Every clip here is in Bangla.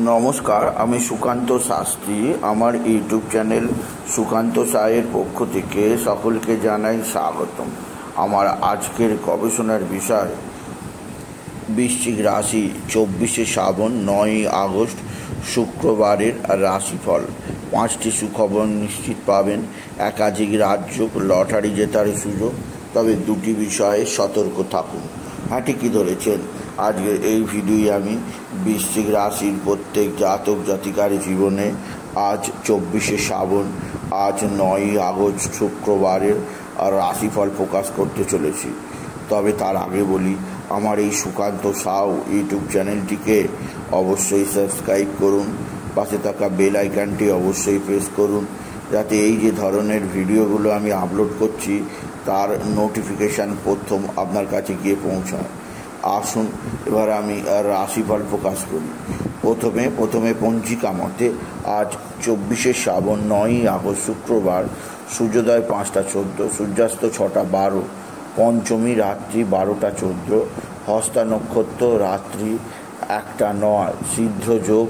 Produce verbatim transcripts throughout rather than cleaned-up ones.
নমস্কার, আমি সুকান্ত শাস্ত্রী। আমার ইউটিউব চ্যানেল সুকান্ত সায়ের পক্ষ থেকে সকলকে জানাই স্বাগতম। আমার আজকের গবেষণার বিষয় বৃশ্চিক রাশি চব্বিশে শ্রাবণ নয়ই আগস্ট শুক্রবারের রাশিফল। পাঁচটি সুখবর নিশ্চিত পাবেন, একাধিক রাজ্য লটারি জেতার সুযোগ, তবে দুটি বিষয়ে সতর্ক থাকুন। হ্যাঁ, ঠিকই ধরেছেন। আজকের এই ভিডিওয়ে আমি বৃশ্চিক রাশির প্রত্যেক জাতক জাতিকার জীবনে আজ চব্বিশে শ্রাবণ আজ নয়ই আগস্ট শুক্রবারের রাশিফল প্রকাশ করতে চলেছি। তবে তার আগে বলি, আমার এই সুকান্ত সাউ ইউটিউব চ্যানেলটিকে অবশ্যই সাবস্ক্রাইব করুন, পাশে থাকা বেল আইকনটি অবশ্যই প্রেস করুন, যাতে এই যে ধরনের ভিডিওগুলো আমি আপলোড করছি তার নোটিফিকেশান প্রথম আপনার কাছে গিয়ে পৌঁছায়। আসুন এবার আমি রাশিফল প্রকাশ করি। প্রথমে প্রথমে পঞ্জিকা মতে আজ চব্বিশে শ্রাবণ নয়ই আগস্ট শুক্রবার, সূর্যোদয় পাঁচটা চোদ্দো, সূর্যাস্ত ছটা বারো, পঞ্চমী রাত্রি বারোটা চোদ্দো, হস্তা নক্ষত্র রাত্রি একটা নয়, সিদ্ধ যোগ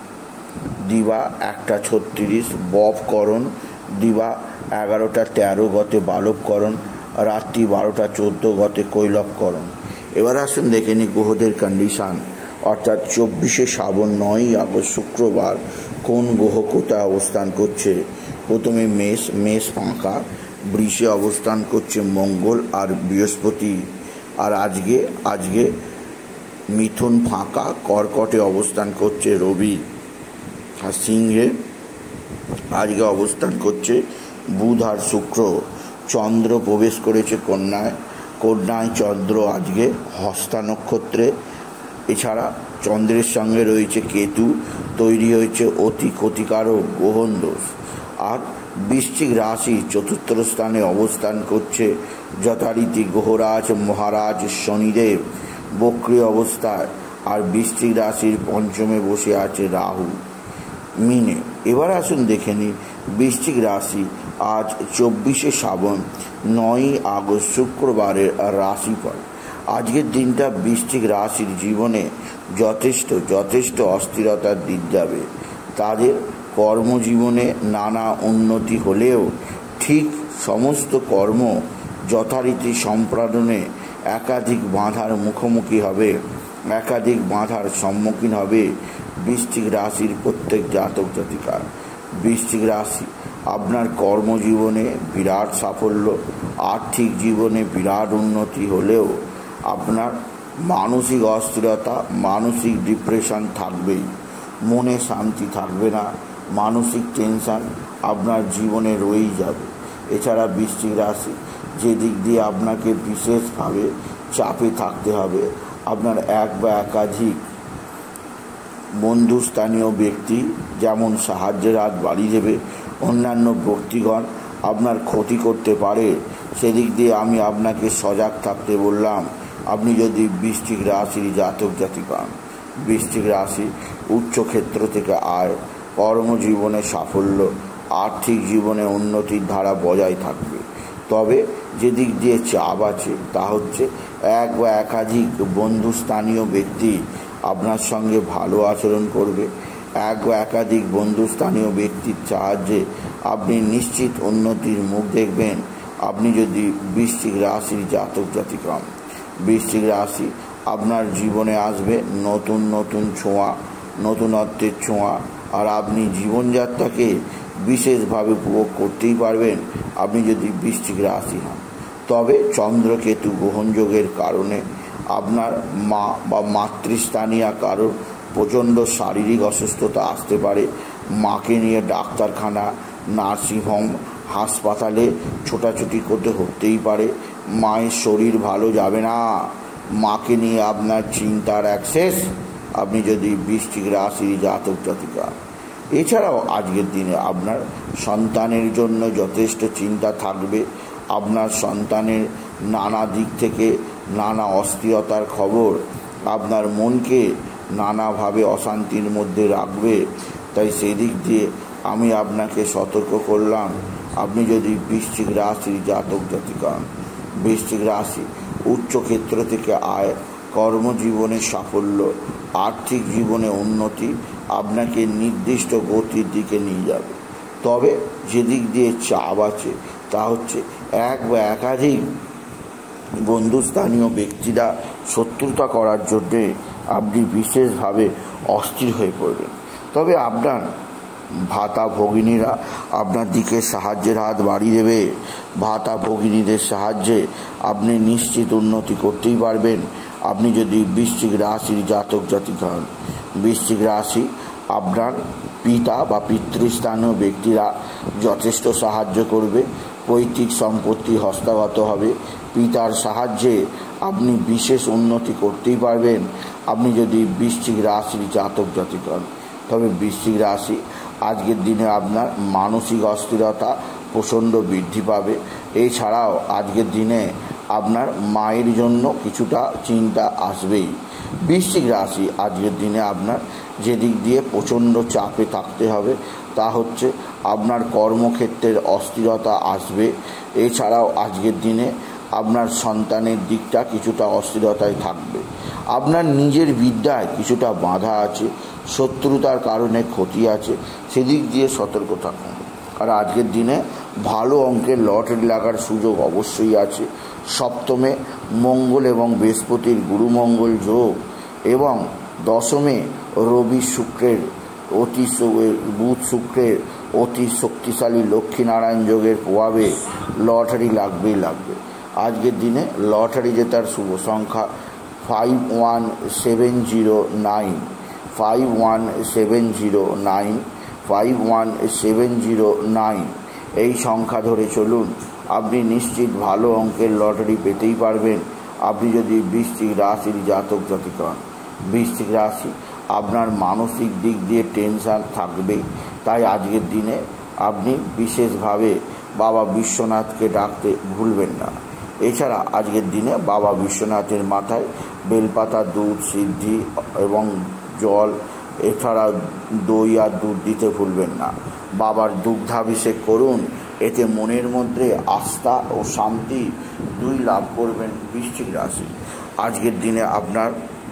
দিবা একটা ছত্রিশ, ববকরণ দিবা এগারোটা তেরো, গতে বালবকরণ রাত্রি বারোটা চোদ্দো, গতে কৈলবকরণ। এবার আসুন দেখে নিই গ্রহদের কন্ডিশান, অর্থাৎ চব্বিশে শ্রাবণ নয়ই আগস্ট শুক্রবার কোন গ্রহ কোথায় অবস্থান করছে। প্রথমে মেষ, মেষ ফাঁকা, বৃষে অবস্থান করছে মঙ্গল আর বৃহস্পতি। আর আজকে আজকে মিথুন ফাঁকা, কর্কটে অবস্থান করছে রবি। আর সিংহে আজকে অবস্থান করছে বুধ আর শুক্র। চন্দ্র প্রবেশ করেছে কন্যায়, কন্যায় চন্দ্র আজকে হস্তা নক্ষত্রে। এছাড়া চন্দ্রের সঙ্গে রয়েছে কেতু, তৈরি হয়েছে অতি ক্ষতিকারক গ্রহণ দোষ। আর বৃশ্চিক রাশি চতুর্থ স্থানে অবস্থান করছে যথারীতি গ্রহরাজ মহারাজ শনিদেব বক্রী অবস্থায়। আর বৃশ্চিক রাশির পঞ্চমে বসে আছে রাহু মিনে। এবার আসুন দেখে নিই বৃশ্চিক রাশি আজ চব্বিশে শ্রাবণ নয়ই আগস্ট শুক্রবারের রাশিফল। আজকের দিনটা বৃশ্চিক রাশির জীবনে যথেষ্ট যথেষ্ট অস্থিরতার দিক যাবে। তাদের কর্মজীবনে নানা উন্নতি হলেও ঠিক সমস্ত কর্ম যথারীতি সম্পাদনে একাধিক বাধার মুখোমুখি হবে, একাধিক বাধার সম্মুখীন হবে বৃশ্চিক রাশির প্রত্যেক জাতক জাতিকা। বৃশ্চিক রাশি আপনার কর্মজীবনে বিরাট সাফল্য, আর্থিক জীবনে বিরাট উন্নতি হলেও আপনার মানসিক অস্থিরতা, মানসিক ডিপ্রেশন থাকবেই, মনে শান্তি থাকবে না, মানসিক টেনশান আপনার জীবনে রয়েই যাবে। এছাড়া বৃশ্চিক রাশি যে দিক দিয়ে আপনাকে বিশেষভাবে চাপে থাকতে হবে, আপনার এক বা একাধিক বন্ধুস্থানীয় ব্যক্তি যেমন সাহায্যের হাত বাড়িয়ে দেবে, অন্যান্য ব্যক্তিগণ আপনার ক্ষতি করতে পারে, সেদিক দিয়ে আমি আপনাকে সজাগ থাকতে বললাম। আপনি যদি বৃশ্চিক রাশির জাতক জাতিকা, বৃশ্চিক রাশি উচ্চক্ষেত্র থেকে আয়, কর্মজীবনে সাফল্য, আর্থিক জীবনে উন্নতির ধারা বজায় থাকবে। তবে যেদিক দিয়ে চাপ আছে তা হচ্ছে এক বা একাধিক বন্ধুস্থানীয় ব্যক্তি আপনার সঙ্গে ভালো আচরণ করবে। এক বা একাধিক বন্ধুস্থানীয় ব্যক্তির সাহায্যে আপনি নিশ্চিত উন্নতির মুখ দেখবেন। আপনি যদি বৃশ্চিক রাশির জাতক জাতিকা, বৃশ্চিক রাশি আপনার জীবনে আসবে নতুন নতুন ছোঁয়া, নতুনত্বের ছোঁয়া। আর আপনি জীবনযাত্রাকে বিশেষভাবে উপভোগ করতেই পারবেন আপনি যদি বৃশ্চিক রাশি হন। তবে চন্দ্রকেতু গ্রহণযোগের কারণে আপনার মা বা মাতৃস্থানীয় কারোর প্রচণ্ড শারীরিক অসুস্থতা আসতে পারে। মাকে নিয়ে ডাক্তারখানা, নার্সিংহোম, হাসপাতালে ছোটাছুটি করতে হতেই পারে। মায়ের শরীর ভালো যাবে না, মাকে নিয়ে আপনার চিন্তার অ্যাক্সেস আপনি যদি বৃশ্চিক রাশির জাতক জাতিকা। এছাড়াও আজকের দিনে আপনার সন্তানের জন্য যথেষ্ট চিন্তা থাকবে। আপনার সন্তানের নানা দিক থেকে নানা অস্থিরতার খবর আপনার মনকে নানাভাবে অশান্তির মধ্যে রাখবে। তাই সেদিক দিয়ে আমি আপনাকে সতর্ক করলাম। আপনি যদি বৃশ্চিক রাশির জাতক জাতিকা, বৃশ্চিক রাশি উচ্চক্ষেত্র থেকে আয়, কর্মজীবনে সাফল্য, আর্থিক জীবনে উন্নতি আপনাকে নির্দিষ্ট গতির দিকে নিয়ে যাবে। তবে যেদিক দিয়ে চাপ আছে তা হচ্ছে এক বা একাধিক বন্ধুস্থানীয় ব্যক্তিরা শত্রুতা করার জন্যে আপনি বিশেষভাবে অস্থির হয়ে পড়বেন। তবে আপনার ভাতা ভগিনীরা আপনার দিকে সাহায্যের হাত বাড়িয়ে দেবে। ভাতা ভগিনীদের সাহায্যে আপনি নিশ্চিত উন্নতি করতেই পারবেন। আপনি যদি বৃশ্চিক রাশির জাতক জাতিকা হন, বৃশ্চিক রাশি আপনার পিতা বা পিতৃস্থানীয় ব্যক্তিরা যথেষ্ট সাহায্য করবে। পৈতৃক সম্পত্তি হস্তগত হবে। পিতার সাহায্যে আপনি বিশেষ উন্নতি করতেই পারবেন আপনি যদি বৃশ্চিক রাশির জাতক জাতিকা হন। তবে বৃশ্চিক রাশি আজকের দিনে আপনার মানসিক অস্থিরতা প্রচণ্ড বৃদ্ধি পাবে। এছাড়াও আজকের দিনে আপনার মায়ের জন্য কিছুটা চিন্তা আসবেই। বৃশ্চিক রাশি আজকের দিনে আপনার যেদিক দিয়ে প্রচণ্ড চাপে থাকতে হবে তা হচ্ছে আপনার কর্মক্ষেত্রের অস্থিরতা আসবে। এছাড়াও আজকের দিনে আপনার সন্তানের দিকটা কিছুটা অস্থিরতায় থাকবে। আপনার নিজের বিদ্যায় কিছুটা বাধা আছে, শত্রুতার কারণে ক্ষতি আছে, সেদিক দিয়ে সতর্ক থাকুন। আর আজকের দিনে ভালো অঙ্কের লটারি লাগার সুযোগ অবশ্যই আছে। সপ্তমে মঙ্গল এবং বৃহস্পতির গুরুমঙ্গল যোগ এবং দশমে রবি শুক্রের অতি বুধ শুক্রের অতি শক্তিশালী লক্ষ্মীনারায়ণ যোগের প্রভাবে লটারি লাগবেই লাগবে। আজকের দিনে লটারি জেতার শুভ সংখ্যা five one seven zero nine five one seven zero nine five one seven zero nine এই সংখ্যা ধরে চলুন, আপনি নিশ্চিত ভালো অঙ্কের লটারি পেতেই পারবেন আপনি যদি বৃশ্চিক রাশির জাতক জাতিকা হন। বৃশ্চিক রাশি আপনার মানসিক দিক দিয়ে টেনশান থাকবে, তাই আজকের দিনে আপনি বিশেষভাবে বাবা বিশ্বনাথকে ডাকতে ভুলবেন না। এছাড়া আজকের দিনে বাবা বিশ্বনাথের মাথায় বেলপাতা, দুধ, সিদ্ধি এবং জল, এছাড়া দই আর দুধ দিতে ভুলবেন না। বাবার দুগ্ধাভিষেক করুন, এতে মনের মধ্যে আস্থা ও শান্তি দুই লাভ করবেন বৃশ্চিক রাশি। আজকের দিনে আপনার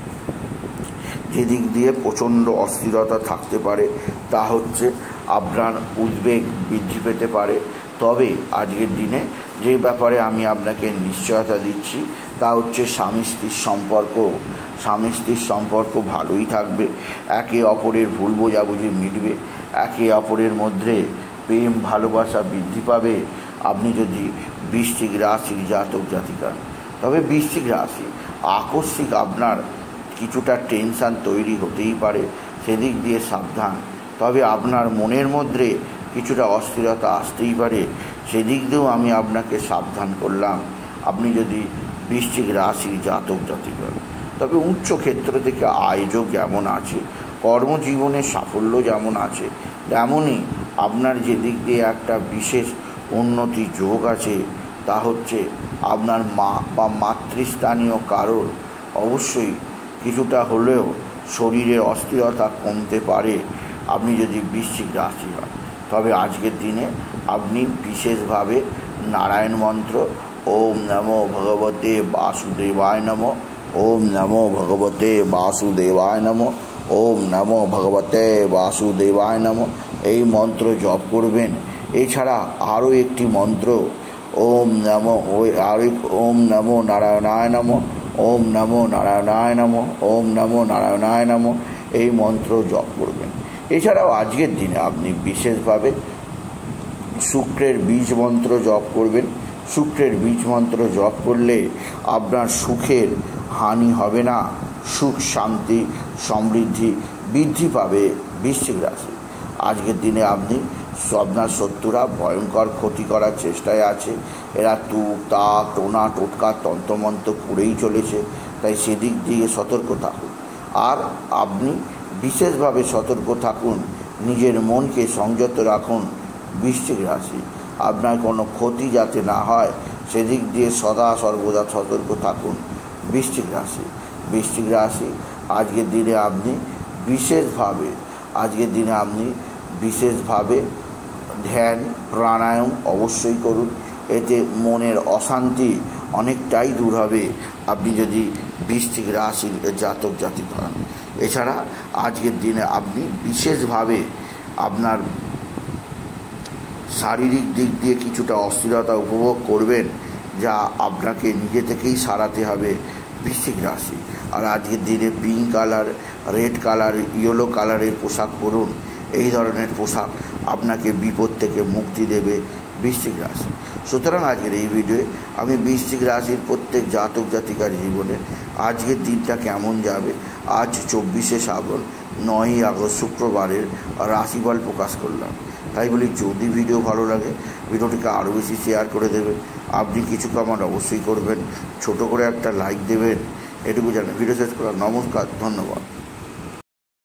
যেদিক দিয়ে প্রচণ্ড অস্থিরতা থাকতে পারে তা হচ্ছে আপনার উদ্বেগ বৃদ্ধি পেতে পারে। তবে আজকের দিনে যে ব্যাপারে আমি আপনাকে নিশ্চয়তা দিচ্ছি তা হচ্ছে স্বামী স্ত্রীর সম্পর্ক স্বামী স্ত্রীর সম্পর্ক ভালোই থাকবে। একে অপরের ভুল বোঝাবুঝি মিটবে, একে অপরের মধ্যে প্রেম ভালোবাসা বৃদ্ধি পাবে আপনি যদি বৃশ্চিক রাশির জাতক জাতিকা। তবে বৃশ্চিক রাশি আকস্মিক আপনার কিছুটা টেনশান তৈরি হতেই পারে, সেদিক দিয়ে সাবধান। তবে আপনার মনের মধ্যে কিছুটা অস্থিরতা আসতেই পারে, সেদিক দিয়েও আমি আপনাকে সাবধান করলাম আপনি যদি বৃশ্চিক রাশির জাতক জাতিকা। তবে উচ্চ ক্ষেত্র থেকে আয়োজক যেমন আছে, কর্মজীবনে সাফল্য যেমন আছে, তেমনই আপনার যেদিক দিয়ে একটা বিশেষ উন্নতি যোগ আছে তা হচ্ছে আপনার মা বা মাতৃস্থানীয় কারোর অবশ্যই কিছুটা হলেও শরীরের অস্থিরতা কমতে পারে আপনি যদি বৃশ্চিক রাশি হন। তবে আজকের দিনে আপনি বিশেষভাবে নারায়ণ মন্ত্র ওম নমো ভগবতে বাসুদেবায় নমঃ, ওম নমো ভগবতে বাসুদেবায় নমঃ, ওম নমো ভগবতে বাসুদেবায় নমঃ এই মন্ত্র জপ করবেন। এছাড়া আরও একটি মন্ত্র ওম নমো ওই আরও ওম নমো নারায়ণায় নমঃ, ওম নমো নারায়ণায় নমঃ, ওম নমো নারায়ণায় নমঃ এই মন্ত্র জপ করবেন। এছাড়াও আজকের দিনে আপনি বিশেষভাবে শুক্রের বীজ মন্ত্র জপ করবেন। শুক্রের বীজ মন্ত্র জপ করলে আপনার সুখের হানি হবে না, সুখ শান্তি সমৃদ্ধি বৃদ্ধি পাবে বৃশ্চিক রাশি। আজকের দিনে আপনি আপনার শত্রুরা ভয়ঙ্কর ক্ষতি করার চেষ্টায় আছে, এরা তুক তাক টোনা টোটকা তন্ত্রমন্ত্র করেই চলেছে, তাই সেদিক দিয়ে সতর্ক থাকুন। আর আপনি বিশেষভাবে সতর্ক থাকুন, নিজের মনকে সংযত রাখুন বৃশ্চিক রাশি, আপনার কোনো ক্ষতি যাতে না হয় সেদিক দিয়ে সদা সর্বদা সতর্ক থাকুন বৃশ্চিক রাশি। বৃশ্চিক রাশি আজকের দিনে আপনি বিশেষভাবে আজকের দিনে আপনি বিশেষভাবে ধ্যান প্রাণায়াম অবশ্যই করুন, এতে মনের অশান্তি অনেকটাই দূর হবে আপনি যদি বৃশ্চিক রাশির জাতক জাতিক হন। এছাড়া আজকের দিনে আপনি বিশেষভাবে আপনার শারীরিক দিক দিয়ে কিছুটা অস্থিরতা উপভোগ করবেন, যা আপনাকে নিজে থেকেই সারাতে হবে বৃশ্চিক রাশি। আর আজকের দিনে pink colour, red colour, yellow কালারের পোশাক পরুন। এই ধরনের পোশাক আপনাকে বিপদ থেকে মুক্তি দেবে বৃশ্চিক রাশি। সুতরাং আজকের এই ভিডিওয়ে আমি বৃশ্চিক রাশির প্রত্যেক জাতক জাতিকার জীবনে আজকের দিনটা কেমন যাবে, আজ চব্বিশে শ্রাবণ নয়ই আগস্ট শুক্রবারের রাশিফল প্রকাশ করলাম। তাই বলি, যদি ভিডিও ভালো লাগে ভিডিওটিকে আরও বেশি শেয়ার করে দেবেন। আপনি কিছু কমেন্ট অবশ্যই করবেন, ছোট করে একটা লাইক দেবেন, এটুকু জানেন। ভিডিও শেষ করার নমস্কার, ধন্যবাদ।